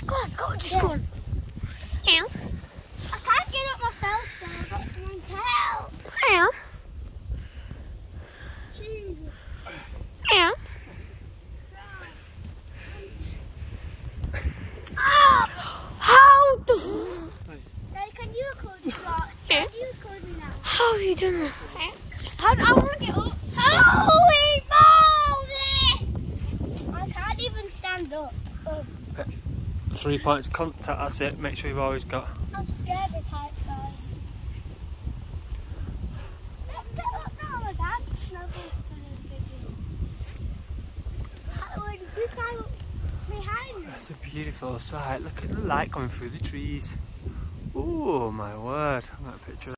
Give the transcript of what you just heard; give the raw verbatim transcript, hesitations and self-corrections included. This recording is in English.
Go on, go on, just Yeah. go on. Ow. I can't get up myself, so I've got someone to help. Ow. Jesus. Ow. Oh! How the f- Daddy, can you record me now? Can you record me now? How have you done that? How I want to get up. Holy moly! I can't even stand up. Oh, Three points of contact, that's it. Make sure you've always got. I'm scared of heights, guys. Let's get up now, my dad. Snowball's turning bigger. How did you climb up behind me? That's a beautiful sight. Look at the light coming through the trees. Oh my word. I'm going to picture